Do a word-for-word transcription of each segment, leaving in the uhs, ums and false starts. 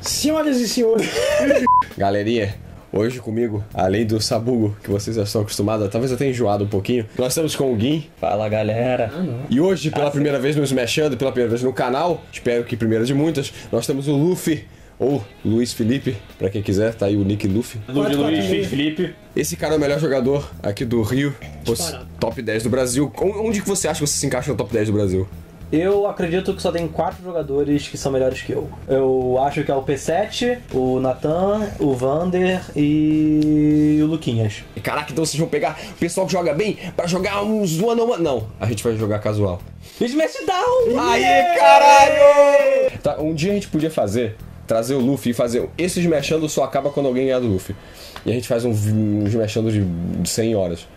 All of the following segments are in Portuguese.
Senhoras e senhores. Galerinha, hoje comigo, além do Sabugo, que vocês já estão acostumados, talvez eu tenha enjoado um pouquinho, nós estamos com o Gin. Fala, galera. Ah, não. E hoje, pela primeira vez no Smashando, pela primeira vez no canal, espero que primeira de muitas, nós temos o Luffy, ou Luiz Felipe, pra quem quiser, tá aí o nick Luffy. Luiz Luiz Felipe. Esse cara é o melhor jogador aqui do Rio, Disparado. top dez do Brasil. Onde que você acha que você se encaixa no top dez do Brasil? Eu acredito que só tem quatro jogadores que são melhores que eu. Eu acho que é o P sete, o Nathan, o Vander e o Luquinhas. E caraca, então vocês vão pegar o pessoal que joga bem pra jogar uns one on one. Não, a gente vai jogar casual. Smash Down! Aí, caralho! Tá, um dia a gente podia fazer, trazer o Luffy e fazer esse Smashando só acaba quando alguém ganhar do Luffy. E a gente faz um, um Smashando de cem horas.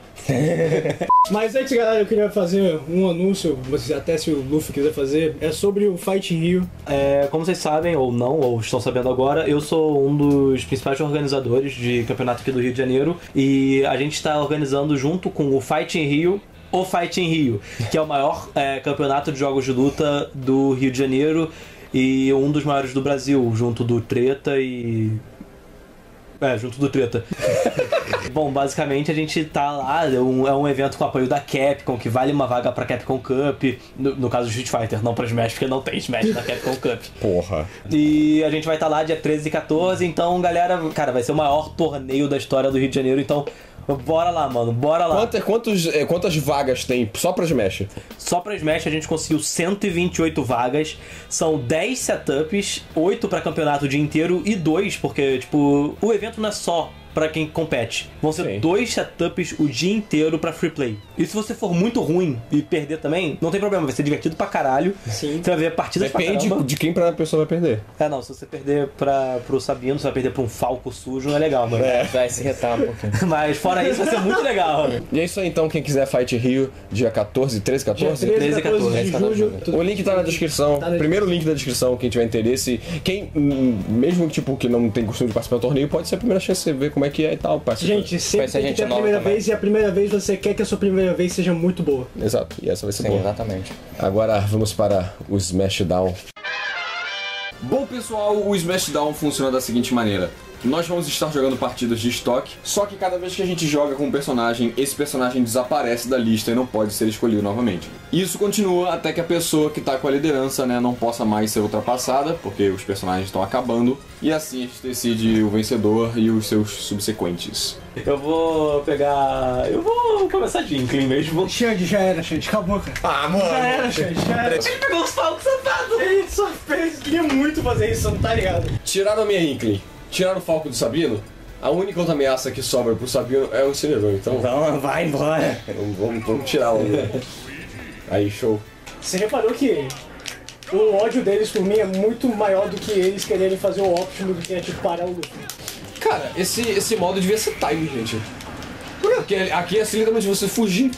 Mas antes, galera, eu queria fazer um anúncio, até se o Luffy quiser fazer, é sobre o Fight in Rio. É, como vocês sabem, ou não, ou estão sabendo agora, eu sou um dos principais organizadores de campeonato aqui do Rio de Janeiro. E a gente está organizando junto com o Fight in Rio, o Fight in Rio, que é o maior é, campeonato de jogos de luta do Rio de Janeiro e um dos maiores do Brasil, junto do Treta e... É, junto do Treta. Bom, basicamente a gente tá lá, é um, é um evento com apoio da Capcom, que vale uma vaga pra Capcom Cup, no, no caso do Street Fighter, não pra Smash, porque não tem Smash na Capcom Cup. Porra. E a gente vai estar tá lá dia treze e quatorze, então galera, cara, vai ser o maior torneio da história do Rio de Janeiro, então bora lá, mano, bora lá. Quantas, quantos, é, quantas vagas tem só pra Smash? Só pra Smash a gente conseguiu cento e vinte e oito vagas, são dez setups, oito pra campeonato o dia inteiro e dois, porque, tipo, o evento não é só pra quem compete. Vão ser Sim. dois setups o dia inteiro pra free play. E se você for muito ruim e perder também, não tem problema, vai ser divertido pra caralho. Sim. Você vai ver partidas Depende pra caramba. de quem pra pessoa vai perder. É, não, se você perder pra, pro Sabino, você vai perder pra um Falco sujo, não é legal, mano. É. Vai se retar um pouquinho. Mas fora isso, vai ser muito legal. E é isso aí então, quem quiser Fight Rio, dia quatorze, treze, quatorze? Dia treze e quatorze, de julho. O link tá na descrição. Tá na Primeiro link da descrição, quem tiver interesse. Quem, hum, mesmo tipo que não tem costume de participar do torneio, pode ser a primeira chance de você ver como é que é e tal. Participa. Gente, sempre Vai ser tem que gente ter a nova primeira também. vez e a primeira vez você quer que a sua primeira vez seja muito boa. Exato, e essa vai ser Sim, boa. exatamente. Agora vamos para o Smashdown. Bom pessoal, o Smashdown funciona da seguinte maneira. Nós vamos estar jogando partidas de estoque, só que cada vez que a gente joga com um personagem, esse personagem desaparece da lista e não pode ser escolhido novamente. Isso continua até que a pessoa que está com a liderança, né, não possa mais ser ultrapassada, porque os personagens estão acabando, e assim a gente decide o vencedor e os seus subsequentes. Eu vou pegar... Eu vou começar de Inkling mesmo. Xande, já era, Xande, acabou, cara. Ah, mano! Já era, Xande, já era. Ele pegou os falcos safados! Ele só fez, queria muito fazer isso, não tá ligado? Tiraram a minha Inkling, tiraram o Falco do Sabino, a única outra ameaça que sobra pro Sabino é o Incinerador, então Então vai embora. vamos, vamos, vamos tirar o... Aí, show. Você reparou que o ódio deles por mim é muito maior do que eles quererem fazer o óptimo do que é tipo parar o Luffy. Cara, esse, esse modo devia ser time, gente. Porque aqui é assim literalmente você fugir.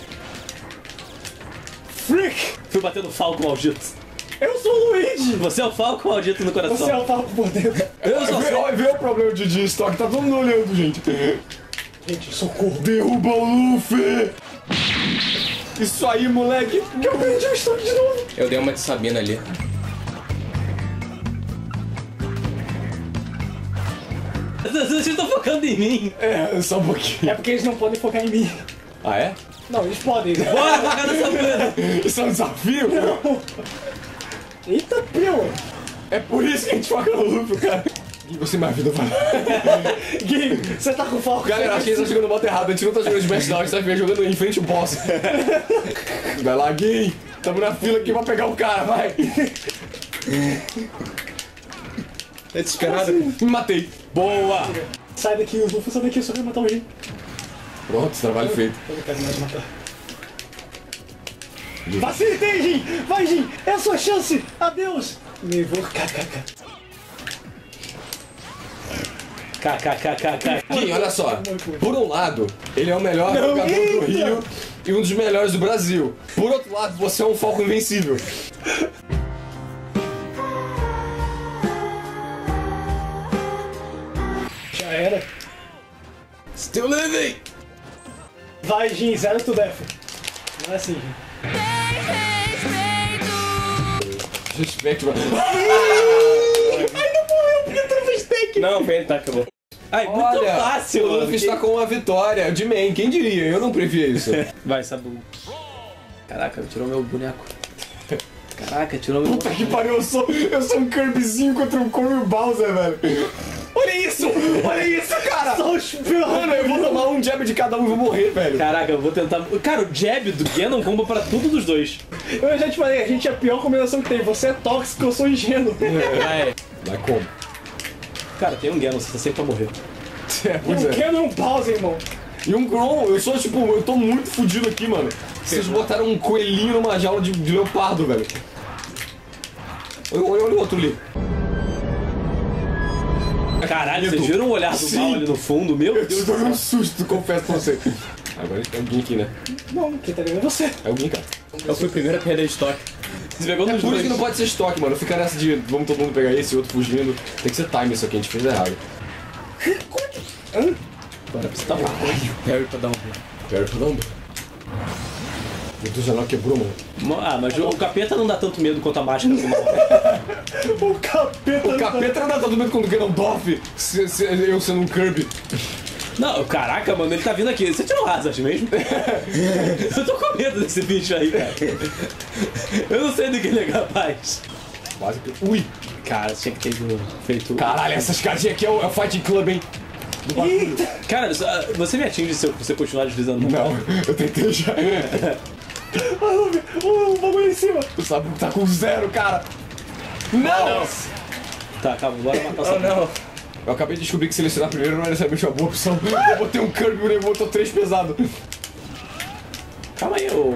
Freak! Fui bater no falco maldito. Eu sou o Luigi! Você é o falco maldito no coração. Você é o Falco por dentro. Eu sou Vê, vê o problema de, de estoque, tá todo mundo olhando, gente. Gente, socorro. Derruba o Luffy! Isso aí, moleque! Que eu perdi o estoque de novo! Eu dei uma de Sabina ali. Vocês estão focando em mim. É, só um pouquinho. É porque eles não podem focar em mim. Ah, é? Não, eles podem. Bora focar nessa vida. Isso é um desafio? Eita, pio! É por isso que a gente foca no Luffy, cara. E você mais vida vai. Gui, você tá com o Falco? Galera, acho que a gente tá jogando o modo errado. A gente não tá jogando de Smash, não. A gente tá jogando em frente ao boss. Vai lá, Gui. Tamo na fila aqui pra pegar o cara, vai. É desesperado. Me matei. Boa. Sai daqui, os Luffy, sai daqui, eu só quero matar o Gui. Pronto, trabalho feito. Eu não quero mais matar. Facilitei, Jin! Vai, Jin! É a sua chance! Adeus! Me vou. Kkk. KKKKK. Gui, olha só. Por um lado, ele é o melhor Não, jogador do eita. Rio e um dos melhores do Brasil. Por outro lado, você é um Falco invencível. Já era. Still living! Vai, Jin, zero to death. Não é assim, Jin. Respeito, mano. Ai, não morreu porque eu Não, vem, tá, acabou. Ai, muito Olha, fácil, o mano. Luffy está com uma vitória de main, quem diria? Eu não previa isso. Vai, Sabu. Caraca, tirou meu boneco. Caraca, tirou meu Puta que pariu, eu sou, eu sou um Kirbyzinho contra um Corey Bowser, velho. Olha isso! Olha isso, cara! Só os piores. Mano, eu vou tomar um jab de cada um e vou morrer, velho. Caraca, eu vou tentar... Cara, o jab do Ganon comba pra tudo dos dois. Eu já te falei, a gente é a pior combinação que tem. Você é tóxico, eu sou ingênuo. Vai. Vai como? Cara, tem um Ganon, você tá sempre pra morrer. É, pois O é. Canon Bowser, irmão. E um Grom, eu sou tipo, eu tô muito fudido aqui, mano. Vocês botaram um coelhinho numa jaula de, de leopardo, velho. Olha, olha, olha o outro ali. Caralho, vocês viram o olhar do Sim. mal ali no fundo? Meu Eu Deus tô do céu. um susto, confesso pra você. Agora é alguém aqui, né? Não, quem tá ganhando é você. É alguém, cara. Eu fui o primeiro a perder estoque. Você pegou É nos por isso dois. que não pode ser estoque, mano. Fica nessa de vamos todo mundo pegar esse, outro fugindo. Tem que ser time isso aqui, a gente fez errado. Agora você tá mal. Harry pra dar um. Pera, não. Meu Deus, já não quebrou, mano. Ah, mas o capeta não dá tanto medo quanto a máscara do mal. O capeta. O capeta não dá todo medo quando o Ganondorf, se, se, eu sendo um Kirby. Não, caraca, mano, ele tá vindo aqui. Você tirou Hazard mesmo? Eu tô com medo desse bicho aí, cara. Eu não sei do que ele é capaz. Quase que. Ui! Cara, você tinha que ter feito... Caralho, essa escadinha aqui é o, é o Fighting Club, hein? Do bagulho. Cara, só- você me atinge se eu- você continuar deslizando. Não, eu tentei já. O bagulho em cima. O Sabu tá com zero, cara. Não! Tá, calma, bora matar o Oh, Sabu. não. Eu acabei de descobrir que selecionar primeiro não era necessariamente uma boa opção. Eu botei um Kirby e o Nego botou três pesado. Calma aí, ô...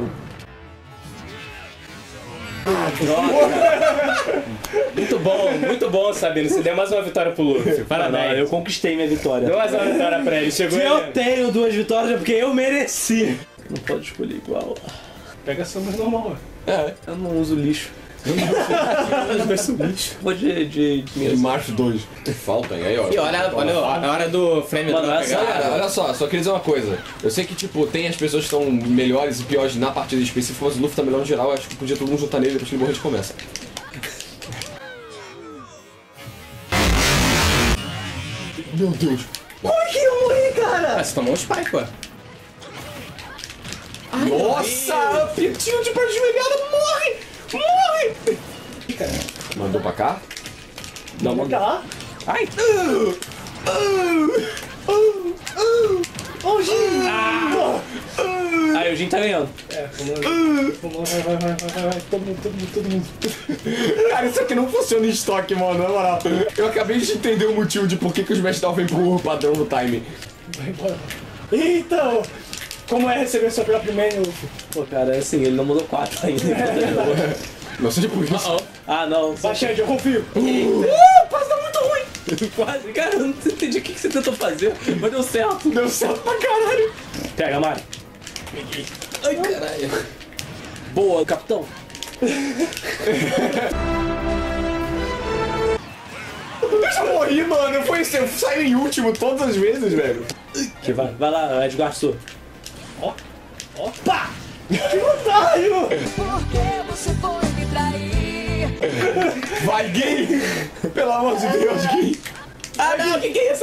Muito bom, muito bom, Sabino. Você deu mais uma vitória pro Luffy. Ah, não, Parabéns. eu conquistei minha vitória. Deu mais uma vitória pra ele. Chegou Se ele. eu tenho duas vitórias é porque eu mereci. Não pode escolher igual. Pega essa mais normal. É. Eu não uso lixo. Eu uso lixo. Vou de... de, de... De março dois. Falta, e aí, ó. E olha, olha, a hora do frame Mano, drop. essa- galera. Cara, olha só, só queria dizer uma coisa. Eu sei que, tipo, tem as pessoas que estão melhores e piores na partida específica, mas o Luffy tá melhor no geral. Eu acho que podia todo mundo juntar nele depois que ele morrer de começa. Meu Deus. Ai, que eu morri, cara. Ah, você tomou um spike, ué. Nossa! Pitinho de perna esmegada, morre! Morre! Mandou pra cá? Não, Vamos manda. lá. Ai! Ô, Gin. Aí o Jin tá ganhando. É, vamos lá. Vamos lá, vai, vai, vai, vai, vai, vai. Todo mundo, todo mundo, todo mundo. Cara, isso aqui não funciona em estoque, mano, na moral. Eu acabei de entender o motivo de por que, que os Smash Down vêm pro padrão do time. Vai embora. Então, como é receber sua própria e-mail? Pô, cara, é assim, ele não mudou quatro ainda. Não seja por isso. Ah, não. Só... Baixante, eu confio. Uh, quase tá muito ruim. Quase. Cara, eu não entendi o que que você tentou fazer, mas deu certo. Deu certo pra caralho. Pega, Mario. Ai, caralho. Boa, capitão. Eu já morri, mano. Foi isso, eu saí em último todas as vezes, velho. Que vai, vai lá, Edgar Sou. Ó, ó, pá! Que otário! Por que você foi me trair? Vai, Gui! Pelo amor de Deus, Gui! Ah, não, que que é isso?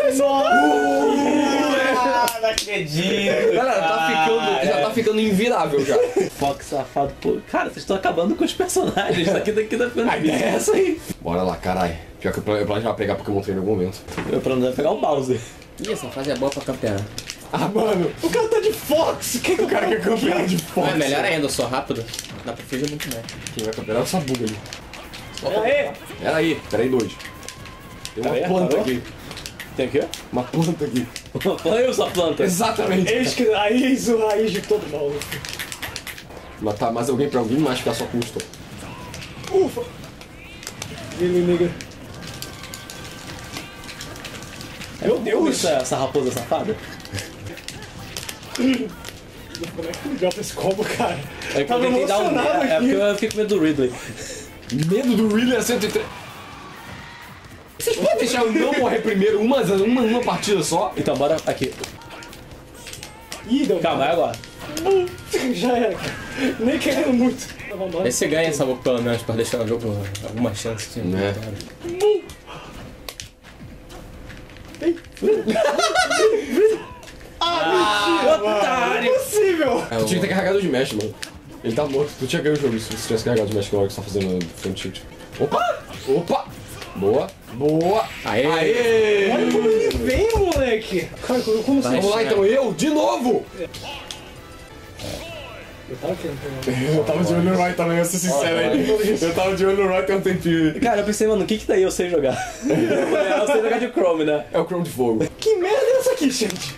Ah, não acredito. Galera, tá ficando, já tá ficando invirável já. Fox safado, pô. Cara, vocês estão acabando com os personagens. Isso aqui daqui tá ficando A ideia é essa aí. Bora lá, caralho. Pior que eu planejava pegar Pokémon Trainer em algum momento. Meu plano é pegar o Bowser. Ih, essa fase é boa pra campear. Ah, mano, O cara tá de Fox! Quem que o cara quer campear de Não, Fox. é melhor ainda, eu sou rápido. Dá pra fugir muito mais. Quem vai campear é essa buga ali. Aê! Pera aí, pera aí, dois. Tem uma Pera aí, planta parou? aqui. Tem o quê? Uma planta aqui. Eu sou a planta. Exatamente. Eis que raiz, o raiz de todo mal. Matar mais alguém pra alguém, mas ficar só custo. Ufa! Inimiga. Meu Deus! Essa, essa raposa safada. Como é que ele dropa esse combo, cara? É que eu Tava tentei dar um emocionado É aqui. porque eu fiquei com medo do Ridley. Medo do Ridley a cento e três. Vocês podem deixar eu não morrer primeiro uma, uma, uma partida só? Então, bora aqui. Ih, deu. Calma, é agora. Já era, cara. Nem querendo muito. Tá, vamos lá. Vê se ganha essa boca pelo menos pra deixar o jogo alguma chance de Né? vitória. Ah, Otário! não é possível! Tu tinha que ter carregado o Smash, mano. Ele tá morto, tu tinha ganho o jogo se você tivesse carregado o Smash na hora que você tá fazendo front shift. Opa! Opa! Boa! Boa! Aê! Aê! Olha como ele vem, moleque! Cara, como assim? Vamos lá então, eu, de novo! Eu tava querendo pegar. Eu tava de olho no Roy também, eu sou sincero aí. Eu tava de olho no Roy tem um tempinho. Cara, eu pensei, mano, o que que daí eu sei jogar? Eu sei jogar de Chrome, né? É o Chrome de fogo. Que merda é essa aqui, gente?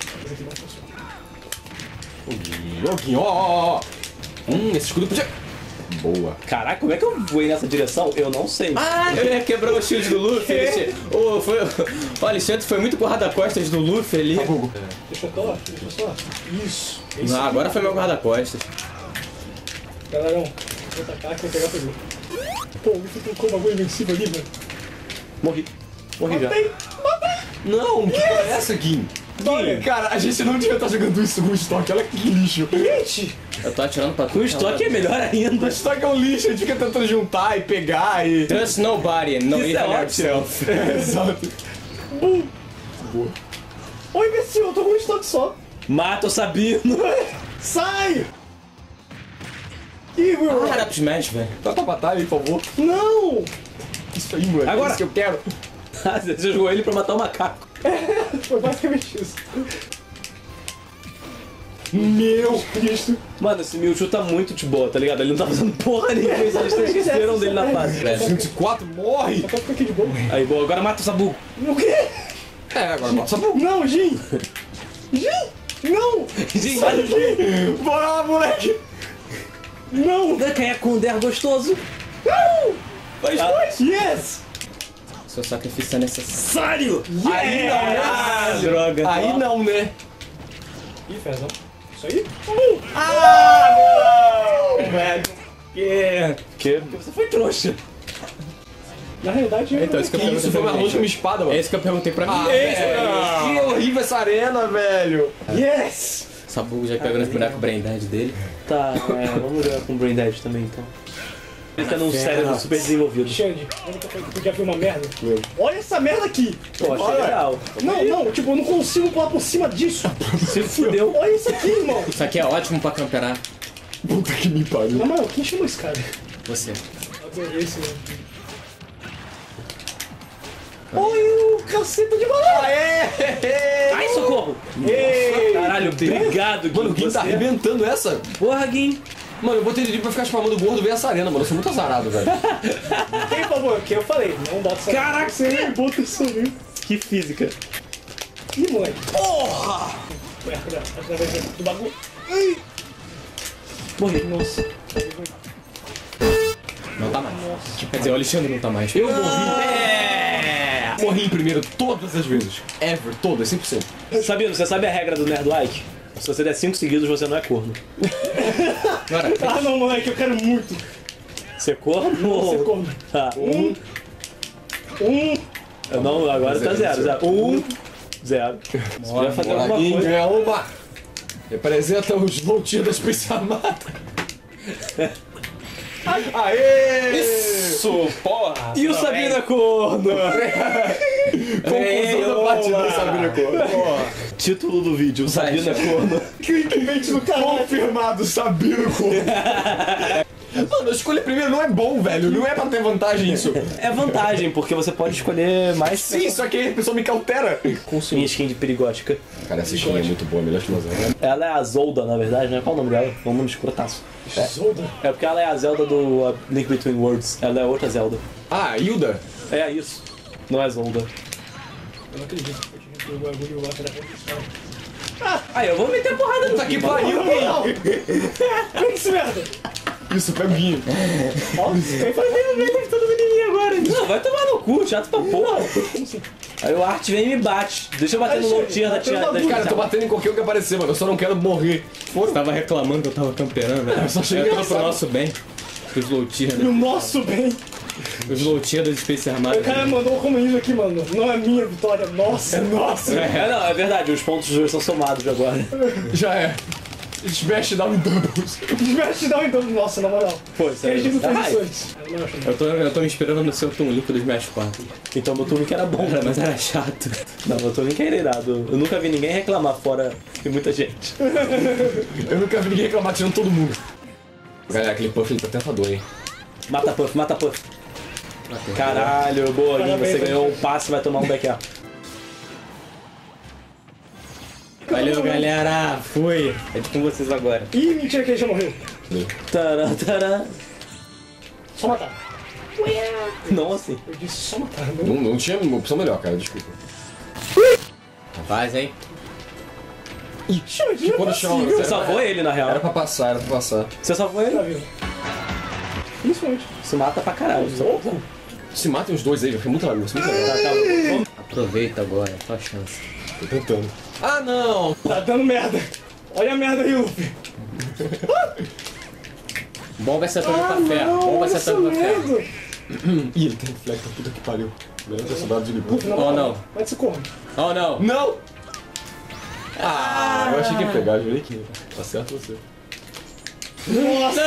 Joguinho, ó, ó, ó. Hum, esse escudo podia... Boa. Caraca, como é que eu voei nessa direção? Eu não sei. Ah, eu ia quebrar o shield do Luffy. Ele... Oh, foi... O Alexandre foi muito com o guarda-costas do Luffy ali. Deixa eu só, deixa eu só. Isso. Esse Ah, agora foi meu guarda-costas. Galerão, vou atacar que eu vou pegar primeiro. Pô, o Luffy colocou o bagulho invencível ali, velho. Morri. Morri já. Matei! Matei! Não, que porra é essa, Gui? Olha, Cara, a gente não devia estar jogando isso com o estoque, olha que lixo. gente! Eu tô atirando pra O tudo. estoque é melhor ainda. O estoque é um lixo, a gente fica tentando juntar e pegar e... Trust nobody, no Isso even é ótimo. yourself. Exato. Ô, imbecil, eu tô com um estoque só. Mata o Sabino. Sai! Ih, meu. Para pro Smash, velho. Toca a batalha aí, por favor. Não! Isso aí, moleque. Agora. É isso que eu quero. Você jogou ele pra matar o macaco. Foi basicamente isso. Meu Cristo. Mano, esse Mewtwo tá muito de boa, tá ligado? Ele não tá fazendo porra nenhuma, eles esqueceram dele na fase. duzentos e quatro, morre. Só fica aqui de boa. Aí, boa, agora mata o Sabu. O quê? É, agora bota essa boca. Não, Jin! Jin! Não! Gente, Bora lá, moleque. Não! quem é Kunder gostoso? Faz dois! Yes! Seu sacrifício é necessário. Aí não, né? Ah, droga. Aí não, né? Ih, Fezão. Isso aí? velho. Que... Que? Porque você foi trouxa. Na realidade, eu Então, isso que eu Que isso, perguntei foi pra mais mim. longe que uma espada, mano. É isso que eu perguntei pra mim. Ah, velho, que horrível essa arena, velho. Yes! Sabu já pegou nas bonecos Brain Dead dele. Tá, é, vamos jogar com o Brain Dead também, então. Ele tá num cérebro super desenvolvido. Xande, lembra que eu falei que podia ver uma merda? Olha essa merda aqui! Pô, achei Olha. legal. Não, não, tipo, eu não consigo pular por cima disso. Se fudeu. Olha isso aqui, irmão. Isso aqui é ótimo pra camperar. Puta que me pariu. Na moral, quem chamou esse cara? Você. Adorei esse, mano. Olha o caceta de balão! Ai, socorro! Ei! Caralho, obrigado, Gui. Mano, o Gui tá você- arrebentando essa. Porra, Gui. Mano, eu botei ele pra ficar spamando gordo ver essa arena, mano. Eu sou muito azarado, velho. Quem falou? Que eu falei, não bota essa. Caraca, você bota isso aí. Que física. Ih, moleque. Porra! Através do bagulho. Ai! Morri. Nossa. Não tá mais. Quer dizer, o Alexandre não tá mais. Eu morri. É! Morri em primeiro todas as vezes. Ever, todas, cem por cento. Sabino, você sabe a regra do Nerd Like? Se você der cinco seguidos, você não é corno. Agora, Ah, não, moleque, eu quero muito. Você é corno? Você come. Tá. Um. Um. Eu não, agora tá zero. zero. Um. Zero. Você podia fazer alguma Gui coisa. ganha uma. Representa os voltinhos da Espécie Armada. Aê! isso, porra. E o Sabino é corno? Conclusão da partida do Sabino Corno. Título do vídeo, o Sabino é corno. Clickbait do caralho. Confirmado, Sabino Corno. Mano, escolher primeiro não é bom, velho. Não é pra ter vantagem isso. É vantagem, porque você pode escolher mais Sim, só que aí a pessoa me cautera. com sua skin de perigótica. Cara, essa skin é muito boa, melhor explosão. Ela é a Zolda, na verdade, né? Qual o nome dela? É um nome escrotaço. Zolda. É porque ela é a Zelda do uh, Link Between Worlds. Ela é outra Zelda. Ah, Hilda. É isso. Não é Zolda. Eu não acredito que eu tive que o bagulho lá pra frente. Aí, eu vou meter porrada no Puta que Gui, pariu, Não! Pega esse merda! Isso, pega o Guinho. Nossa, eu falei, vem, vem, todo menininho agora. Não, vai tomar no cu, chato pra porra. Aí o Art vem e me bate. Deixa eu bater no low tier da tia. da Cara, eu tô batendo em qualquer um que aparecer, mano. Eu só não quero morrer. Você tava reclamando que eu tava camperando, né? Eu só cheguei tudo pro engraçado. nosso bem. Os low tier, No né? nosso bem. Os low tier das Space Armadas. O cara mandou um comunismo aqui, mano. Não é minha vitória, nossa. Nossa. É, não, é verdade, os pontos são somados agora. Já é. Smashdown em doubles. Smashdown então, nossa, na moral. Pô, isso Eles dizem é... posições. Eu não acho, não. Eu tô, eu tô me inspirando no seu Toon Link do Smash quatro. Então meu Tunic era bom, Cara, mas... mas era chato. Não, meu Tunic era irado. Eu nunca vi ninguém reclamar fora de muita gente. Eu nunca vi ninguém reclamar tirando todo mundo. Galera, aquele puff ele tá tentador, hein? Mata Puff, mata Puff. Caralho, boa, Gui, você ganhou um passe e vai tomar um back up. Valeu, galera. Fui. É de com vocês agora. Ih, mentira que ele já morreu. Tará, tará. Só matar. Não assim. Eu disse só matar, não. Não, não tinha uma opção melhor, cara, desculpa. Faz, hein? Gente, Quando não é chama, possível. Você salvou ele, na Era real. pra passar, era pra passar. Você salvou Tá ele. vendo? Principalmente. Se mata pra caralho. Louco. Se matem os dois aí, fica muito legal, isso é muito legal. Tá, tá. Vamos- Aproveita agora, tua chance. Tô tentando. Ah, não! Tá dando merda. Olha a merda aí, Luffy. Bom vai ser todo pra ferro. Bom vai ser todo pra ferro. Ih, ele tem reflexo, puta que pariu. Melhor ter soldado de Libu. Oh, não. Vai se corre. Oh, não. Não! Ah, eu achei que ia pegar, jurei que ia. Tá certo você. Nossa,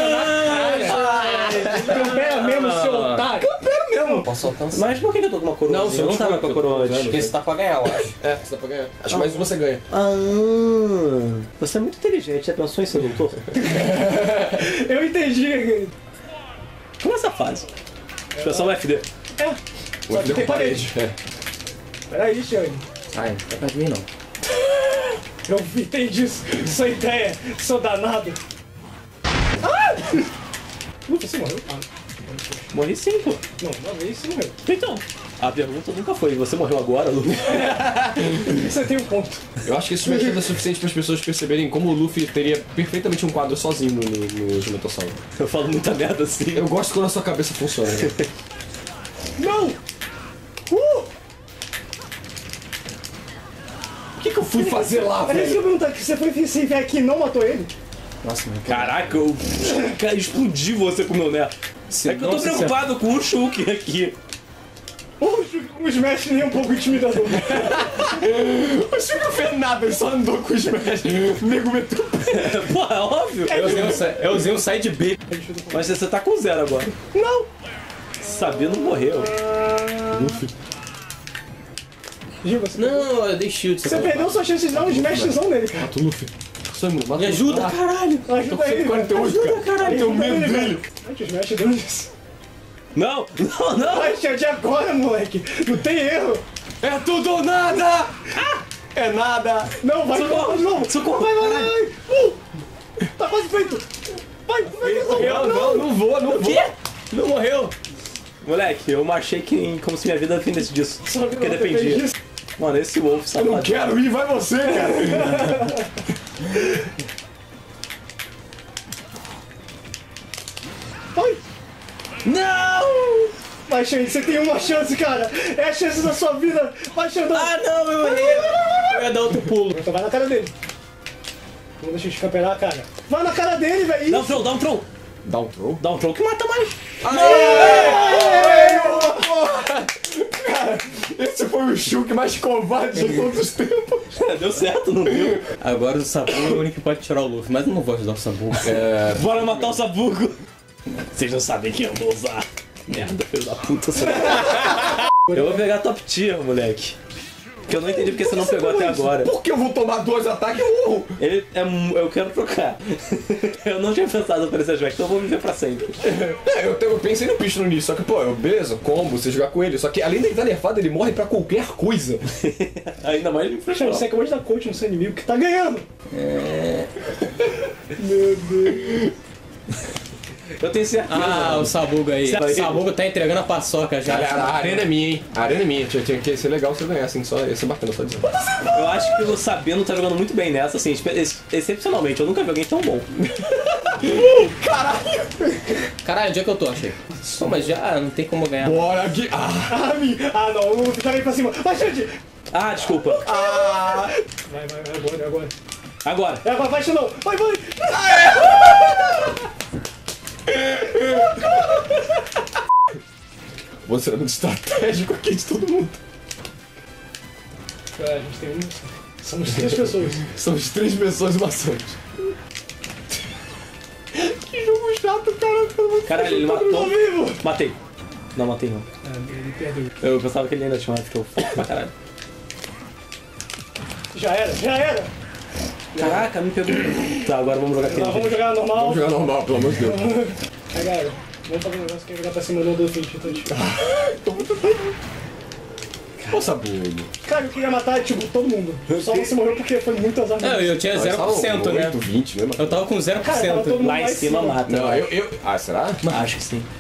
Campera mesmo, seu otário. Campero mesmo! Posso soltar um Mas por que eu tô com uma coroa? Não, eu você não não tava tá com a coroa antes. Porque você tá pra ganhar, eu acho. É, você dá pra ganhar. Acho que mais um você ganha. Ah, você é muito inteligente, já pensou em ser doutor? Eu entendi. Como é essa fase? Expressão F D. É. O Só que tem parede. É. Peraí, Xande. Sai, não é pra mim não. Eu entendi isso. Sua ideia, seu danado. Ah! Luffy, você morreu? Ah, Morri sim, pô. não, uma vez você morreu. Então, a pergunta nunca foi, você morreu agora, Lu? Você tem um ponto. Eu acho que isso me ajuda suficiente para as pessoas perceberem como o Luffy teria perfeitamente um quadro sozinho no, no, no Gimetossauro. Eu falo muita merda assim. Eu gosto quando a sua cabeça funciona. Né? Não! Uh! O que, que eu fui fazer lá, Mas deixa eu velho? perguntar, que você foi sem ver aqui e não matou ele? Nossa, meu Caraca, eu cara, explodi você com o meu neto. É que eu tô Nossa, preocupado com o Shulk aqui. O, o Smash nem é um pouco intimidador. O Chico não fez nada, ele só andou com os Smash. O nego meteu o pé. Pô, é óbvio. Eu usei um, sa- eu usei um side B. Mas você tá com zero agora. Não! Sabino morreu. Gil, você, Não, eu dei shield. você perdeu sua chance de dar um smashzão nele, cara. Mata o Luffy. Só mata Me ajuda, Ah, caralho. Ajuda ele, quarenta e oito, ajuda, cara. caralho. Eu tenho ajuda medo ele, dele. velho. Ai, o Smash deu isso. Não, não, não. Vai, Xande, agora, moleque. Não tem erro. É tudo ou nada! É nada! Não, vai, Socorro, não, não. socorro. Vai, vai, vai. Uh! Tá quase feito. Vai, vai, vai. Não, não, não vou, não vou. Não morreu. Moleque, eu marchei que, como se minha vida dependesse disso. Só que Porque não dependia. depende disso. Mano, esse Wolf Eu não safado. quero ir, vai você, cara! Vai. Não! Vai, Xande, você tem uma chance, cara. É a chance da sua vida. Vai, Xandão. Ah, não, eu errei. Eu ia dar outro pulo. Então vai na cara dele. Não deixa eu te camperar a cara. Vai na cara dele, velho. Dá um troll, dá um troll. Dá um throw? Dá um troll que mata mais. Cara, esse foi o Shulk mais covarde de todos os tempos. Deu certo, não deu? Agora o Sabu é o único que pode tirar o Luffy, mas eu não vou ajudar o Sabu. É. Bora matar o Sabugo. Vocês não sabem quem eu vou usar. Merda, filho da puta. Você... Eu vou pegar top tier, moleque. Que eu não entendi porque você não pegou até agora. Por que eu vou tomar dois ataques e morro? Ele é. mu- Eu quero trocar. Eu não tinha pensado por esse aspecto, então eu vou viver pra sempre. É, eu, te- eu pensei no bicho no início, só que, pô, eu, beleza, combo, você jogar com ele. Só que além dele estar nerfado, ele morre pra qualquer coisa. Ainda mais ele Xande, você acabou de dar coach no seu inimigo que tá ganhando. Meu Deus. Eu tenho certeza. Ah, o Sabugo aí. O Sabugo tá entregando a paçoca já. Galera, a arena é minha, hein? A arena é minha. Tinha, tinha que ser legal se eu ganhasse, assim, só ia ser bacana, só dizendo. Eu acho que o Sabino tá jogando muito bem nessa, assim, espe- ex- excepcionalmente. Eu nunca vi alguém tão bom. Caralho, onde é que eu tô, achei? Pô, mas já não tem como ganhar. Bora, Gui! Ah! Ah, mi- ah, não. O Luffy tá bem pra cima. Vai, Xande. Ah, desculpa. Vai, vai, vai. Agora, agora. Agora. É, vai, vai, Xandão. Vai, vai. Você é muito estratégico aqui de todo mundo. É, a gente tem um... Somos três pessoas. São as três pessoas maçantes. Caralho, ele matou. Tô vivo! Matei. Não, matei não. Ah, ele perdeu. Eu pensava que ele ainda tinha um F, que eu forte pra caralho. Já era, já era! Caraca, me pegou. Tá, agora vamos jogar aquele. Nós vamos jogar normal. Vamos jogar normal, pelo amor de Deus. Aí, galera, vamos fazer um negócio que é jogar pra cima do do Finch, então tipo. Ô, Sabugo. Cara, eu queria matar, tipo, todo mundo. Só você morreu porque foi muito azar. Não, eu tinha zero por cento, né? oito, vinte, mesmo. Eu tava com zero por Cara, tava todo cento. mundo Lá em cima mata. Não, eu, eu... Ah, será? Acho que sim.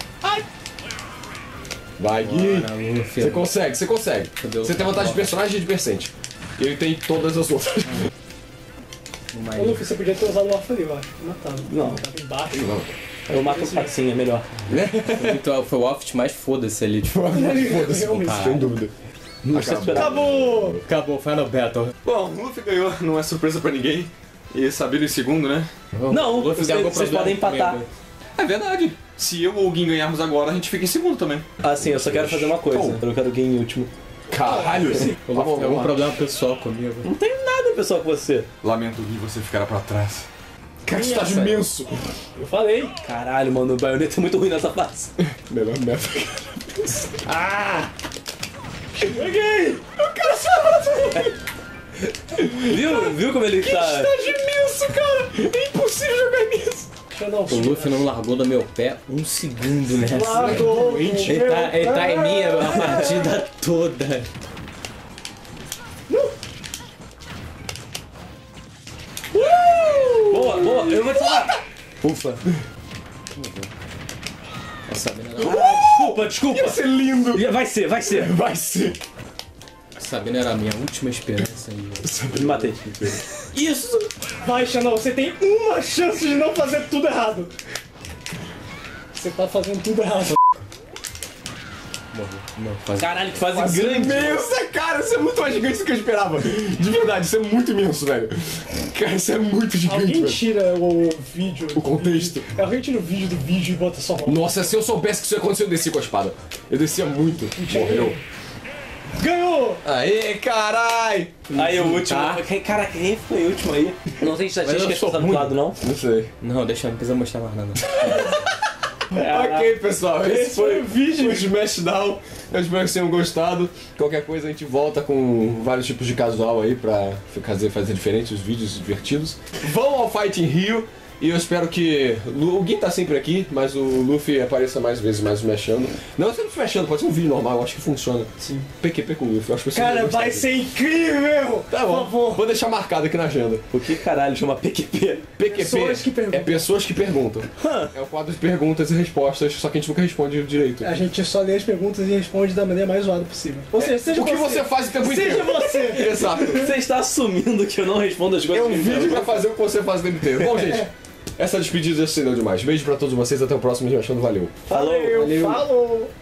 Vai, Gui. Bora, Luffy. Você consegue, você consegue. Fudeu. Você tem vantagem de personagem e de percente. Ele tem todas as outras. Ô, Luffy, você podia ter usado o Alpha ali, eu acho. Matado. Não. Tava embaixo. Não. Eu mato o patinho, é melhor. Então, foi o Oft mais foda-se ali. Tipo, Foda-se, Realmente. sem dúvida. Não precisa esperar. Acabou! acabou, Final Battle. Bom, o Luffy ganhou, não é surpresa pra ninguém. E Sabino em segundo, né? Não, Luffy vocês, tem algum vocês problema podem empatar. comigo. É verdade. Se eu ou o Gui ganharmos agora, a gente fica em segundo também. Assim, eu só quero fazer uma coisa. Oh. Eu quero ganhar em último. Caralho. O Luffy tem algum Vamos lá. problema pessoal comigo. Não tenho nada, pessoal, com você. Lamento, Gui, você ficará pra trás. Cara, você tá Essa. imenso. Eu falei. Caralho, mano, o baioneta é muito ruim nessa fase. Melhor merda. Ah! Cheguei! Viu? Viu como ele tá. Estágio imenso, cara. É impossível jogar nisso. Deixa eu dar um O Luffy não largou do meu pé um segundo nessa. Largou Ele tá, ele tá em mim a partida toda. Boa, boa, eu vou te falar. Ufa. Essa mina, Desculpa, desculpa. Ia ser lindo. Vai ser, vai ser. Vai ser. essa mina era a minha última esperança. E... Me matei. Isso! Vai, Xanão, você tem uma chance de não fazer tudo errado. Você tá fazendo tudo errado. Não, faz... Caralho, que fase Nossa, grande. imensa, cara. Isso é muito mais gigante do que eu esperava. De verdade, isso é muito imenso, velho. Cara, isso é muito gigante, Alguém velho. tira o vídeo. O contexto. É, alguém tira o vídeo do vídeo e bota só rola. Nossa, se eu soubesse que isso ia acontecer, eu descia com a espada. Eu descia muito. Morreu. Ganhou! Aê, carai! Aí o último. Tá. Quem- Cara, quem foi o último aí? Não tem estatística eu que sou tá do ruim. lado, não? Não sei. Não, deixa, não precisa mostrar mais nada. Ok, pessoal, esse, Esse foi foi o vídeo. o Smashdown. Eu espero que vocês tenham gostado. Qualquer coisa a gente volta com vários tipos de casual aí pra fazer, fazer diferente, os vídeos divertidos. Vão ao Fight in Rio e eu espero que. O Gui tá sempre aqui, mas o Luffy apareça mais vezes, mais smashando. Não sempre smashando, pode ser um vídeo normal, eu acho que funciona. Sim. P Q P com o Luffy, eu acho que vocês Cara, vão gostar vai disso. ser incrível! Tá Por bom, favor. vou deixar marcado aqui na agenda. O que caralho chama P Q P? P Q P Pessoas que perguntam. é pessoas que perguntam. É o quadro de perguntas e respostas, só que a gente nunca responde direito. A gente só lê as perguntas e responde da maneira mais zoada possível. Ou seja, seja O que você faz o tempo Seja inteiro. você! Exato. Você está assumindo que eu não respondo as É coisas um que me vídeo perguntam. pra fazer o que você faz o tempo inteiro. Bom, gente, essa despedida já se deu demais. Beijo pra todos vocês, até o próximo Smashando, valeu. Falou. Valeu, falou!